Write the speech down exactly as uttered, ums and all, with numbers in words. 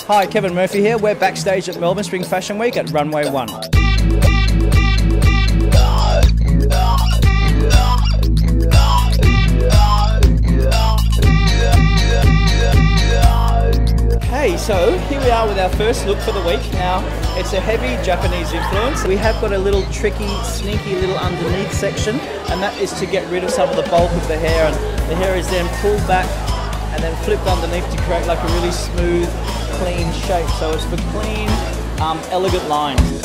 Hi, Kevin Murphy here. We're backstage at Melbourne Spring Fashion Week at Runway One. Hey, so here we are with our first look for the week. Now, it's a heavy Japanese influence. We have got a little tricky, sneaky little underneath section, and that is to get rid of some of the bulk of the hair, and the hair is then pulled back and then flipped underneath to create like a really smooth, clean shape. So it's for clean, um, elegant lines.